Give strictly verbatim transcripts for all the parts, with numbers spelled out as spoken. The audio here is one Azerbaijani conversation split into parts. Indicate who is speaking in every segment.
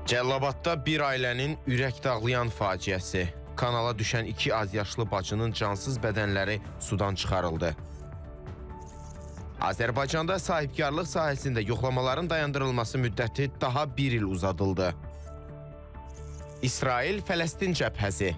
Speaker 1: Cəlilabadda bir ailənin ürək dağlayan faciəsi. Kanala düşən iki azyaşlı bacının cansız bədənləri sudan çıxarıldı. Azərbaycanda sahibkarlıq sahəsində yoxlamaların dayandırılması müddəti daha bir il uzadıldı. İsrail-Fələstin cəbhəsi.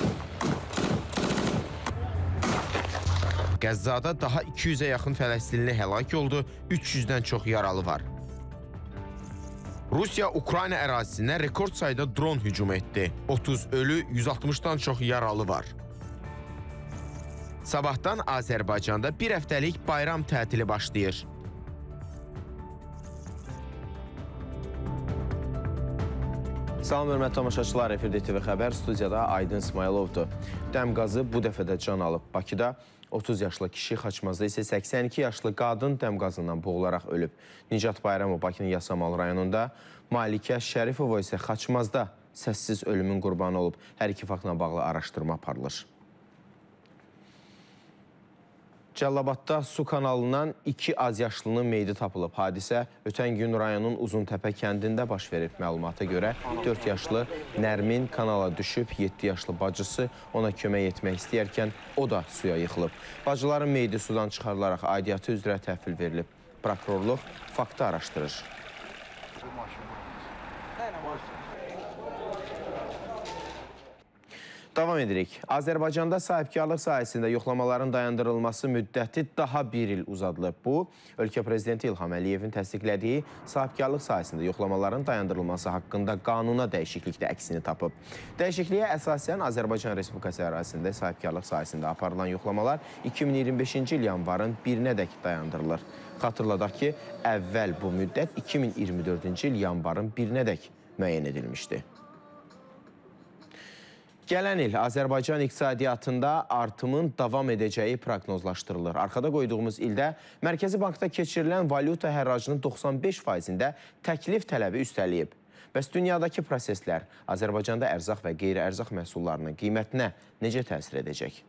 Speaker 1: Qəzzada daha iki yüzə yaxın Fələstinli həlak oldu, üç yüzdən çox yaralı var. Rusiya Ukrayna ərazisinə rekord sayda dron hücum etdi. otuz ölü, yüz altmışdan çox yaralı var. Sabahdan Azərbaycanda bir həftəlik bayram tətili başlayır.
Speaker 2: Salam, hörmətli tamaşaçılar, Efirdə T V Xəbər, studiyada Aydın İsmayılovdur. Dəm qazı bu dəfə də can alıb. Bakıda otuz yaşlı kişi, Xaçmazda isə səksən iki yaşlı qadın dəm qazından boğularaq ölüb. Nicat Bayramov Bakının Yasamal rayonunda, Malikə Şərifova isə Xaçmazda səssiz ölümün qurbanı olub. Hər iki faktla bağlı araşdırma aparılır. Cəlilabadda su kanalından iki azyaşlının meyidi tapılıb. Hadisə ötən gün rayonun Uzuntəpə kəndində baş verib. Məlumata görə dörd yaşlı Nərmin kanala düşüb, yeddi yaşlı bacısı ona kömək etmək istəyərkən o da suya yıxılıb. Bacıların meyidi sudan çıxarılaraq aidiyyatı üzrə təhvil verilib. Prokurorluq faktı araşdırır. Davam edirik. Azərbaycanda sahibkarlıq sahəsində yoxlamaların dayandırılması müddəti daha bir il uzadılıb. Bu, ölkə prezidenti İlham Əliyevin təsdiqlədiyi sahibkarlıq sahəsində yoxlamaların dayandırılması haqqında qanuna dəyişiklikdə əksini tapıb. Dəyişikliyə əsasən Azərbaycan Respublikası ərazisində sahibkarlıq sahəsində aparılan yoxlamalar iki min iyirmi beşinci il yanvarın birinədək dayandırılır. Xatırladaq ki, əvvəl bu müddət iki min iyirmi dördüncü il yanvarın birinədək müəyyən edilmişdi. Gələn il Azərbaycan iqtisadiyyatında artımın davam edəcəyi proqnozlaşdırılır. Arxada qoyduğumuz ildə Mərkəzi Bankda keçirilən valyuta hərracının doxsan beş faizində təklif tələbi üstəliyib. Bəs dünyadakı proseslər Azərbaycanda ərzaq və qeyri-ərzaq məhsullarının qiymətinə necə təsir edəcək?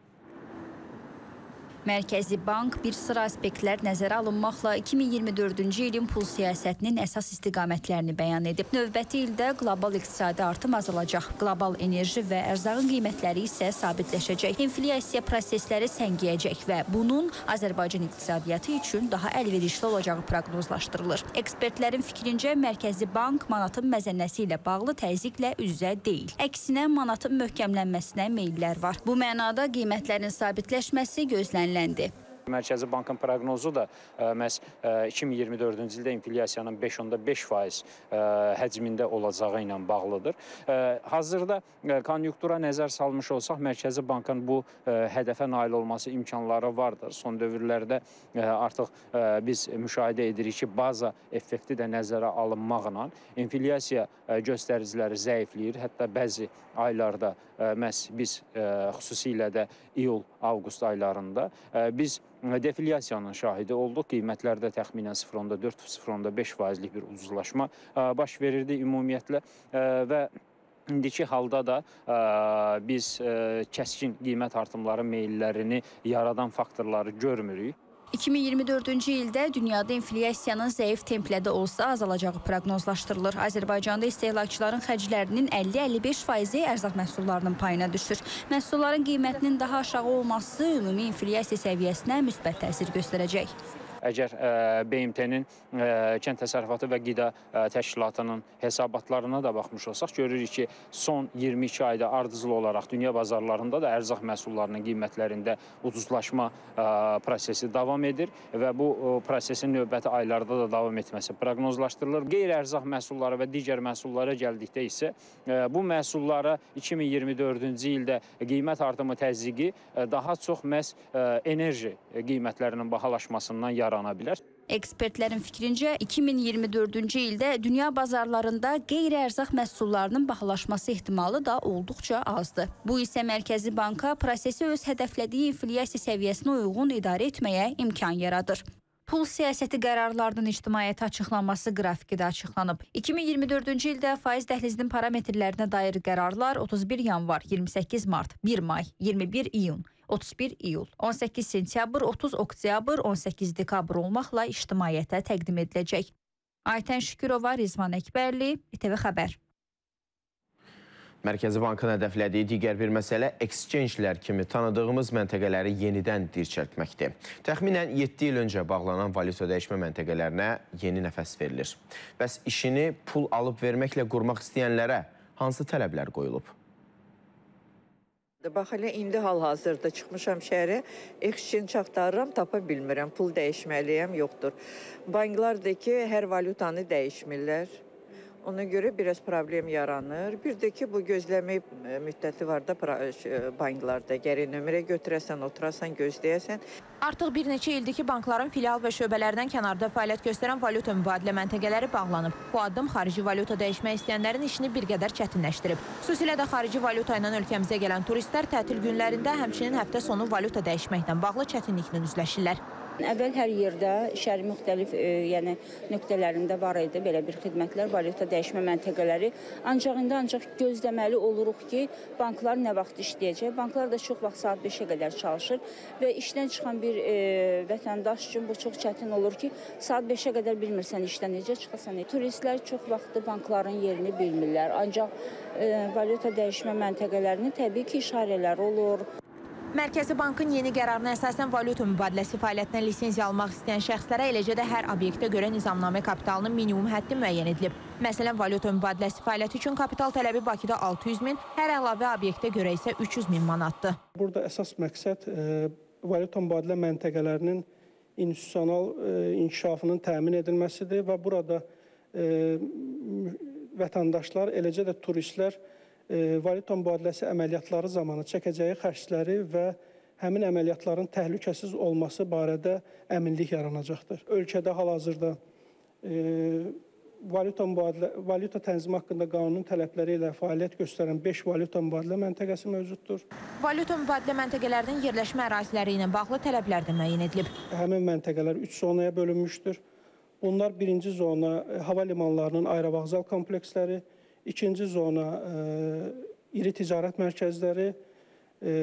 Speaker 3: Mərkəzi Bank bir sıra aspektlər nəzərə alınmaqla iki min iyirmi dördüncü ilin pul siyasətinin əsas istiqamətlərini bəyan edib. Növbəti ildə qlobal iqtisadi artım azalacaq. Qlobal enerji və ərzağın qiymətləri isə sabitləşəcək. İnflyasiya prosesləri səngiyəcək və bunun Azərbaycan iqtisadiyyatı üçün daha əlverişli olacağı proqnozlaşdırılır. Ekspertlərin fikrincə Mərkəzi Bank manatın məzənnəsi ilə bağlı təzyiqlə üz-üzə deyil. Əksinə manatın möhkəmlənməsinə meyllər var. Bu mənada qiymətlərin sabitləşməsi gözlənilir.
Speaker 4: Mərkəzi Bankın proqnozu da məhz iki min iyirmi dördüncü ildə inflyasiyanın beş nöqtə beş faiz həcmində olacağı ilə bağlıdır. Hazırda konjunktura nəzər salmış olsaq, Mərkəzi Bankın bu hədəfə nail olması imkanları vardır. Son dövrlərdə artıq biz müşahidə edirik ki, baza effekti də nəzərə alınmaqla inflyasiya göstəriciləri zəifləyir. Hətta bəzi aylarda məhz biz xüsusilə də iyul, avqust aylarında biz deflyasiyanın şahidi olduq. Qiymətlərdə təxminən sıfır nöqtə dörd - sıfır nöqtə beş faizlik bir ucuzlaşma baş verirdi ümumiyyətlə və indiki halda da biz kəskin qiymət artımları meyllərini yaradan faktorları görmürük.
Speaker 3: iki min iyirmi dördüncü ildə dünyada inflyasiyanın zəif templə də olsa azalacağı proqnozlaşdırılır. Azərbaycanda istehlakçıların xərclərinin əlli - əlli beş faizi ərzaq məhsullarının payına düşür. Məhsulların qiymətinin daha aşağı olması ümumi inflyasiya səviyyəsinə müsbət təsir göstərəcək.
Speaker 4: Əgər B M T-nin Kənd Təsərrüfatı və Qida Təşkilatının hesabatlarına da baxmış olsaq, görürük ki, son iyirmi iki ayda ardıcıl olaraq dünya bazarlarında da ərzaq məhsullarının qiymətlərində ucuzlaşma prosesi davam edir və bu prosesin növbəti aylarda da davam etməsi proqnozlaşdırılır. Qeyri-ərzaq məhsulları və digər məhsullara gəldikdə isə bu məhsullara iki min iyirmi dördüncü ildə qiymət artımı təzyiqi daha çox məhz enerji qiymətlərinin bahalaşmasından yaranır.
Speaker 3: Ekspertlərin fikrincə iki min iyirmi dördüncü ildə dünya bazarlarında qeyri-ərzaq məhsullarının bahalaşması ehtimalı da olduqca azdır. Bu isə Mərkəzi Banka prosesi öz hədəflədiyi inflyasiya səviyyəsinə uyğun idarə etməyə imkan yaradır. Pul siyasəti qərarlarının ictimaiyyətə açıqlanması qrafiki də açıqlanıb. iki min iyirmi dördüncü ildə faiz dəhlizinin parametrlərinə dair qərarlar otuz bir yanvar, iyirmi səkkiz mart, bir may, iyirmi bir iyun, otuz bir iyul, on səkkiz sentyabr, otuz oktyabr, on səkkiz dekabr olmaqla ictimaiyyətə təqdim ediləcək. Aytən Şükürova, Rizvan Əkbərli, İTV Xəbər.
Speaker 2: Mərkəzi Bankın hədəflədiyi digər bir məsələ exchange-lər kimi tanıdığımız məntəqələri yenidən dirçəltməkdir. Təxminən yeddi il öncə bağlanan valyuta dəyişmə məntəqələrinə yeni nəfəs verilir. Bəs işini pul alıb verməklə qurmaq istəyənlərə hansı tələblər qoyulub?
Speaker 5: Bax, elə indi hal-hazırda çıxmışam şəhərə, exchange axtarıram, tapa bilmirəm, pul dəyişməliyəm, yoxdur. Banklar da ki, hər valyutanı dəyişmirlər. Ona görə biraz problem yaranır. Bir də ki, bu gözləmə müddəti var da banklarda. Gərək nömrə götürəsən, oturasan, gözləyəsən.
Speaker 6: Artıq bir neçə ildir ki, bankların filial və şöbələrdən kənarda fəaliyyət göstərən valyuta mübadilə məntəqələri bağlanıb. Bu addım xarici valyuta dəyişmək istəyənlərin işini bir qədər çətinləşdirib. Xüsusilə də xarici valyuta ilə ölkəmizə gələn turistlər tətil günlərində həmçinin həftə sonu valyuta dəyişməklə bağlı çətinliklə üzləşirlər.
Speaker 7: Əvvəl hər yerdə şəhərin müxtəlif e, yəni nöqtələrində var idi belə bir xidmətlər, valyuta dəyişmə məntəqələri. Ancaq indi ancaq gözləməli oluruq ki, banklar nə vaxt işləyəcək. Banklar da çox vaxt saat beşə qədər çalışır və işdən çıxan bir e, vətəndaş üçün bu çox çətin olur ki, saat beşə qədər bilmirsən işdən necə çıxasan. Turistlər çox vaxtı bankların yerini bilmirlər. Ancaq e, valyuta dəyişmə məntəqələrini təbii ki, işarələr olur.
Speaker 6: Mərkəzi Bankın yeni qərarına əsasən valyuta mübadiləsi fəaliyyətinə lisenziya almaq istəyən şəxslərə, eləcə də hər obyektə görə nizamnamə kapitalının minimum həddi müəyyən edilib. Məsələn, valyuta mübadiləsi fəaliyyəti üçün kapital tələbi Bakıda altı yüz min, hər əlavə obyektə görə isə üç yüz min manatdır.
Speaker 8: Burada əsas məqsəd e, valyuta mübadilə məntəqələrinin institusional e, inkişafının təmin edilməsidir və burada e, vətəndaşlar, eləcə də turistlər valyuta mübadiləsi əməliyyatları zamanı çəkəcəyi xərcləri və həmin əməliyyatların təhlükəsiz olması barədə əminlik yaranacaqdır. Ölkədə hal-hazırda e, valyuta, mübadilə, valyuta tənzimi haqqında qanunun tələbləri ilə fəaliyyət göstərən beş valyuta mübadilə məntəqəsi mövcuddur.
Speaker 6: Valyuta mübadilə məntəqələrinin yerləşmə əraziləri ilə bağlı tələblər də müəyyən edilib.
Speaker 8: Həmin məntəqələr üç zonaya bölünmüşdür. Bunlar birinci zona hava limanlarının aerovağzal kompleksləri, İkinci zona e, iri ticarət mərkəzləri, e,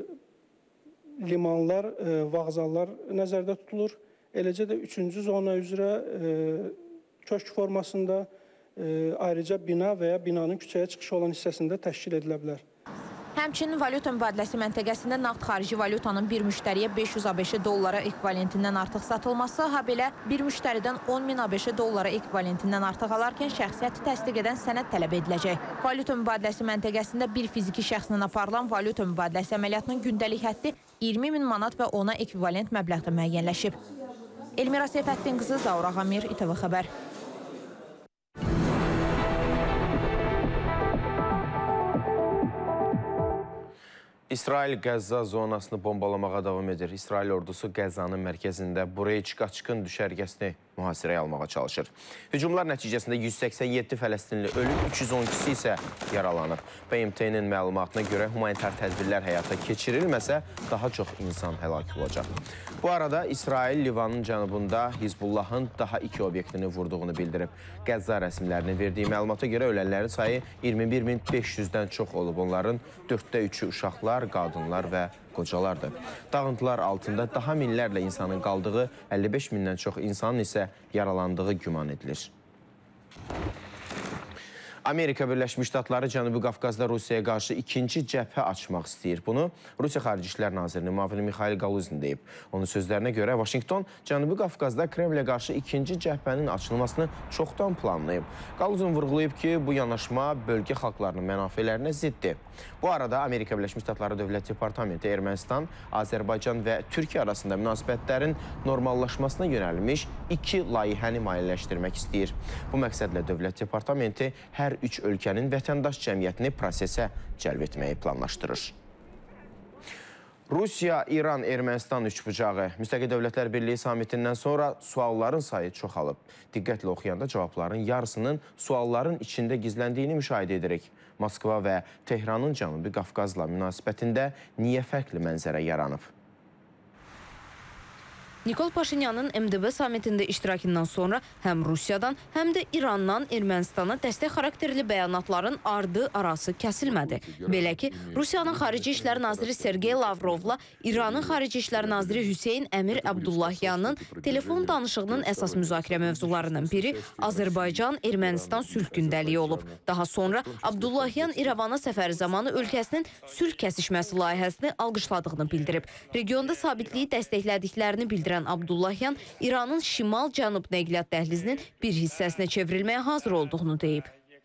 Speaker 8: limanlar, e, vağzallar nəzərdə tutulur. Eləcə də üçüncü zona üzrə e, köşk formasında e, ayrıca bina və ya binanın küçəyə çıxışı olan hissəsində təşkil edilə bilər.
Speaker 6: Həmçinin valyuta mübadiləsi məntəqəsində nağd xarici valyutanın bir müştəriyə beş yüz ABŞ dollara ekvivalentindən artıq satılması, ha belə bir müştəridən on min ABŞ dollara ekvivalentindən artıq alarkən şəxsiyyəti təsdiq edən sənəd tələb ediləcək. Valyuta mübadiləsi məntəqəsində bir fiziki şəxslə aparılan valyuta mübadiləsi əməliyyatının gündəlik həddi iyirmi min manat və ona ekvivalent məbləğdə müəyyənləşib. Elmira Seyfəddin qızı, Zaur Ağamir, İTV Xəbər.
Speaker 2: İsrail Qəzza zonasını bombalamağa davam edir. İsrail ordusu Qəzzanın mərkəzində Bureç qaçqın düşərgəsini mühasirəyə almağa çalışır. Hücumlar nəticəsində yüz səksən yeddi fələstinli ölüb, üç yüz on ikisi isə yaralanıb. B M T-nin məlumatına görə humanitar tədbirlər həyata keçirilməsə daha çox insan həlak olacaq. Bu arada İsrail Livanın cənubunda Hizbullahın daha iki obyektini vurduğunu bildirib. Qəzza rəsmilərinin verdiyi məlumata görə ölənlərin sayı iyirmi bir min beş yüzdən çox olub. Onların dörddə üçü uşaqlar, qadınlar və qocalardır. Dağıntılar altında daha minlərlə insanın qaldığı, əlli beş mindən çox insanın isə yaralandığı güman edilir. Amerika Birləşmiş Ştatları Cənubi Qafqazda Rusiyaya qarşı ikinci cəbhə açmaq istəyir. Bunu Rusiya Xarici İşlər Nazirinin müavini Mixail Galuzin deyib. Onun sözlərinə görə Vaşinqton Cənubi Qafqazda Kremlə qarşı ikinci cəbhənin açılmasını çoxdan planlayıb. Galuzin vurğulayıb ki, bu yanaşma bölgə xalqlarının mənafələrinə ziddir. Bu arada Amerika Birləşmiş Ştatları Dövlət Departamenti Ermənistan, Azərbaycan və Türkiyə arasında münasibətlərin normallaşmasına yönəlmiş iki layihəni maliyyələşdirmək istəyir. Bu məqsədlə Dövlət Departamenti hər üç ölkənin vətəndaş cəmiyyətini prosesə cəlb etməyi planlaşdırır. Rusiya, İran, Ermənistan üçbucağı Müstəqil Dövlətlər Birliyi samitindən sonra sualların sayı çoxalıb. Diqqətlə oxuyanda cavabların yarısının sualların içində gizləndiyini müşahidə edirik. Moskva və Tehranın Cənubi Qafqazla münasibətində niyə fərqli mənzərə yaranıb?
Speaker 6: Nikol Paşinyanın M D B samitində iştirakından sonra həm Rusiyadan, həm də İrandan Ermənistana dəstək xarakterli bəyanatların ardı arası kəsilmədi. Belə ki, Rusiyanın Xarici İşlər Naziri Sergey Lavrovla İranın Xarici İşlər Naziri Hüseyn Əmir Abdullahyanın telefon danışığının əsas müzakirə mövzularından biri Azərbaycan-Ermənistan sülh gündəliyi olub. Daha sonra Abdullahyan İrəvana səfəri zamanı ölkəsinin sülh kəsişməsi layihəsini alqışladığını bildirib. Regionda sabitliyi dəstəklədiklərini bildirən Abdullahyan İranın şimal-cənub nəqliyyat dəhlizinin bir hissəsinə çevrilməyə hazır olduğunu deyib.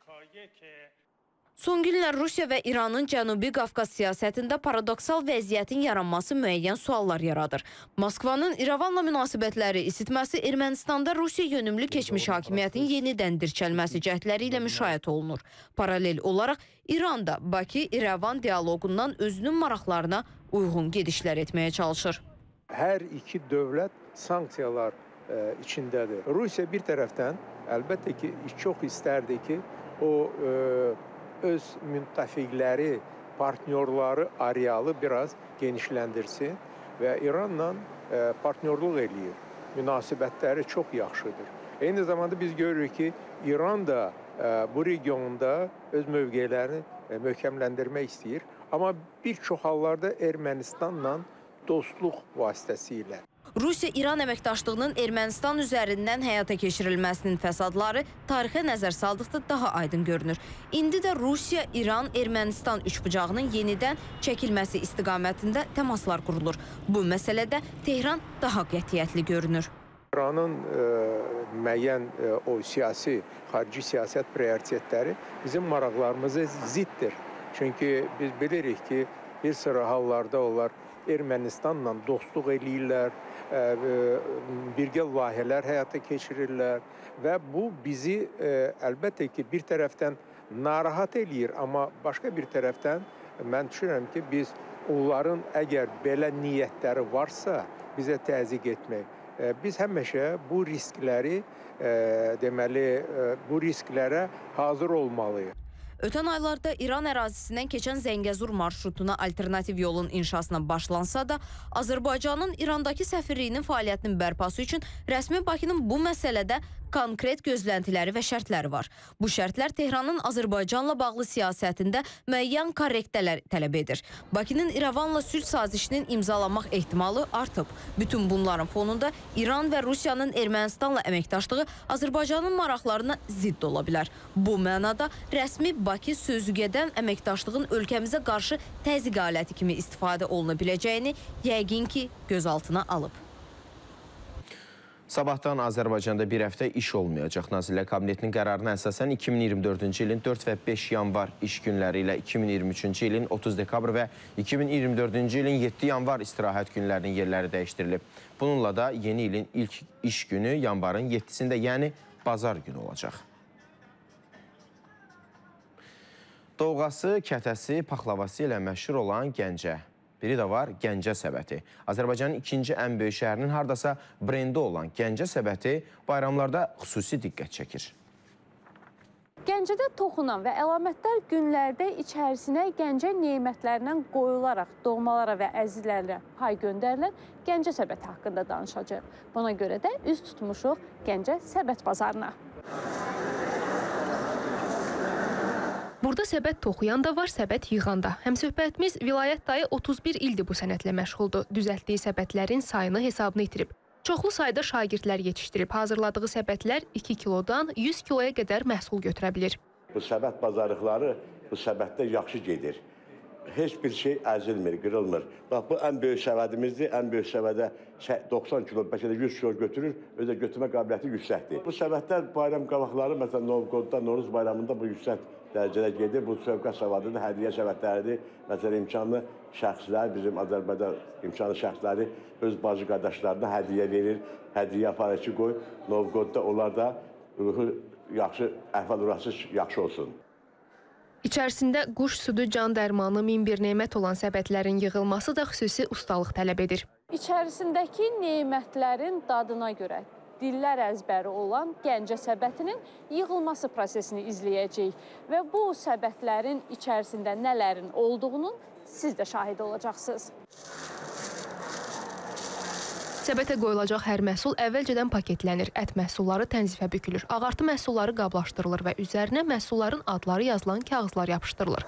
Speaker 6: Son günlər Rusiya və İranın Cənubi Qafqaz siyasətində paradoksal vəziyyətin yaranması müəyyən suallar yaradır. Moskvanın İrəvanla münasibətləri isitməsi Ermənistanda Rusiya yönümlü keçmiş hakimiyyətin yenidən dirçəlməsi cəhdləri ilə müşahidə olunur. Paralel olaraq İran da Bakı-İrəvan dialoqundan özünün maraqlarına uyğun gedişlər etməyə çalışır.
Speaker 9: Hər iki dövlət sanksiyalar e, içindədir. Rusiya bir tərəfdən əlbəttə ki, çox istərdi ki, o e, öz müttəfiqləri, partnyorları arealı biraz genişləndirsin və İranla e, partnyorluq eləyir. Münasibətləri çox yaxşıdır. Eyni zamanda biz görürük ki, İran da e, bu regionda öz mövqelərini e, möhkəmləndirmək istəyir. Amma bir çox hallarda Ermənistanla dostluq vasitəsilə.
Speaker 6: Rusiya-İran əməkdaşlığının Ermənistan üzərindən həyata keçirilməsinin fəsadları tarixə nəzər saldıqda daha aydın görünür. İndi də Rusiya-İran-Ermənistan üçbucağının yenidən çəkilməsi istiqamətində təmaslar qurulur. Bu məsələdə Tehran daha qətiyyətli görünür.
Speaker 9: İranın e, müəyyən e, o siyasi, xarici siyasət prioritetləri bizim maraqlarımıza ziddir. Çünki biz bilirik ki, bir sıra hallarda onlar Ermənistanla dostluq eləyirlər, birgə layihələr həyata keçirirlər və bu bizi əlbəttə ki, bir tərəfdən narahat eləyir, amma başqa bir tərəfdən mən düşünürəm ki, biz onların əgər belə niyyətləri varsa bizə təzyiq etmək. Biz həmişə bu riskləri, deməli, bu risklərə hazır olmalıyıq.
Speaker 6: Ötən aylarda İran ərazisindən keçən Zəngəzur marşrutuna alternativ yolun inşasına başlansa da, Azərbaycanın İrandakı səfirliyinin fəaliyyətinin bərpası üçün rəsmi Bakının bu məsələdə konkret gözləntiləri və şərtləri var. Bu şərtlər Tehranın Azərbaycanla bağlı siyasətində müəyyən korrektələr tələb edir. Bakının İrəvanla sülh sazişinin imzalanmaq ehtimalı artıb. Bütün bunların fonunda İran və Rusiyanın Ermənistanla əməkdaşlığı Azərbaycanın maraqlarına zidd ola bilər. Bu mənada rəsmi Bakı sözügedən əməkdaşlığın ölkəmizə qarşı təzyiq aləti kimi istifadə oluna biləcəyini yəqin ki, gözaltına alıb.
Speaker 2: Sabahdan Azərbaycanda bir həftə iş olmayacaq. Nazirlər Kabinetinin qərarına əsasən iki min iyirmi dördüncü ilin dörd və beş yanvar iş günləri ilə iki min iyirmi üçüncü ilin otuz dekabr və iki min iyirmi dördüncü ilin yeddi yanvar istirahət günlərinin yerləri dəyişdirilib. Bununla da yeni ilin ilk iş günü yanvarın yeddisində, yəni bazar günü olacaq. Doğası, kətəsi, paxlavası ilə məşhur olan Gəncə. Biri də var Gəncə səbəti. Azərbaycanın ikinci ən böyük şəhərinin hardasa brendi olan Gəncə səbəti bayramlarda xüsusi diqqət çəkir.
Speaker 10: Gəncədə toxunan və əlamətdar günlərdə içərisinə Gəncə nemətlərindən qoyularaq doğmalara və əzizlərlə pay göndərilən Gəncə səbəti haqqında danışacağıq. Buna görə də üz tutmuşuq Gəncə səbət bazarına.
Speaker 11: Burada səbət toxuyan da var, səbət yığan da. Həmsöhbətimiz vilayət dayı otuz bir ildir bu sənətlə məşğuldur. Düzəltdiyi səbətlərin sayını hesabını itirib. Çoxlu sayda şagirdlər yetişdirib. Hazırladığı səbətlər iki kilodan yüz kiloya qədər məhsul götürə bilir.
Speaker 12: Bu səbət bazarlıqları bu səbətdə yaxşı gedir. Heç bir şey əzilmir, qırılmır. Bax, bu ən böyük səbədimizdir. Ən böyük səbədə doxsan kilo, bəlkə də yüz kilo götürür, özə götürmə qabiliyyəti yüksəkdir. Bu səbətlər bayram qabaqları, məsələn, Novqodda, Noruz bayramında bu yüksək dərəcədə gedir. Bu sövqət səbətidir, hədiyyə səbətləridir. Məsələn, imkanlı şəxslər, bizim Azərbaycan imkanlı şəxsləri öz bacı qardaşlarına hədiyyə verir, hədiyyə aparıcı qoy. Novqodda onlar da ruhu yaxşı, əhval-ruhası yaxşı olsun.
Speaker 11: İçərisində quş südü, can dərmanı, min bir nemət olan səbətlərin yığılması da xüsusi ustalıq tələb edir.
Speaker 10: İçərisindəki nemətlərin dadına görə dillər əzbəri olan Gəncə səbətinin yığılması prosesini izləyəcəyik. Və bu səbətlərin içərisində nələrin olduğunun siz də şahid olacaqsınız.
Speaker 11: Səbətə qoyulacaq hər məhsul əvvəlcədən paketlənir, ət məhsulları tənzifə bükülür, ağartı məhsulları qablaşdırılır və üzərinə məhsulların adları yazılan kağızlar yapışdırılır.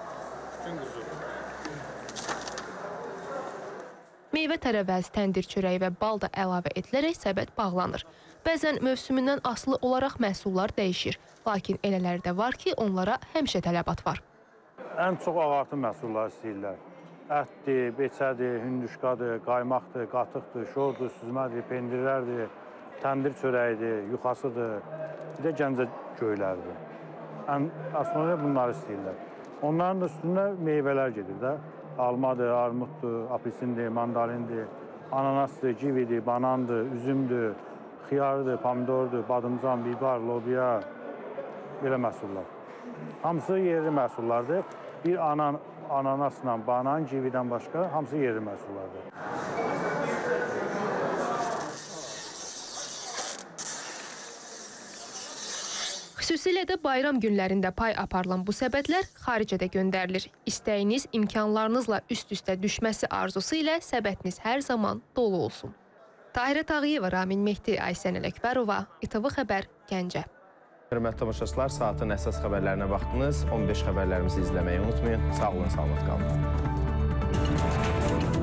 Speaker 11: Meyvə tərəvəzi, təndir çörəyi və bal da əlavə edilərək səbət bağlanır. Bəzən mövsümündən asılı olaraq məhsullar dəyişir, lakin elələri də var ki, onlara həmişə tələbat var.
Speaker 13: Ən çox ağartı məhsulları istəyirlər. Ətdir, beçədir, hündüşqadır, qaymaqdır, qatıqdır, şordur, süzmədir, pendirlərdir, təndir çörəyidir, yuxasıdır, bir də gəncə göylərdir. Ən aslında bunları istəyirlər. Onların da üstündə meyvələr gedir də. Almadır, armuddur, apelsindir, mandalindir, ananasdır, kividir, banandır, üzümdür, xiyardır, pomidordur, badımcan, bibar, lobiya, belə məhsullar. Hamısı yerli məhsullardır. Bir anan, ananasla, banan, kividən başqa hamısı yerli məhsullardır.
Speaker 11: Xüsusilə də bayram günlərində pay aparılan bu səbətlər xaricədə göndərilir. İstəyiniz, imkanlarınızla üst-üstə düşməsi arzusu ilə səbətiniz hər zaman dolu olsun. Tahirə Tağıyeva, Ramin Mehdi, Aysən Ələkbərova, İTV Xəbər, Gəncə.
Speaker 2: Hörmətli tamaşaçılar, saatin əsas xəbərlərinə baxdınız. on beş xəbərlərimizi izləməyi unutmayın. Sağ olun, salamat qalın.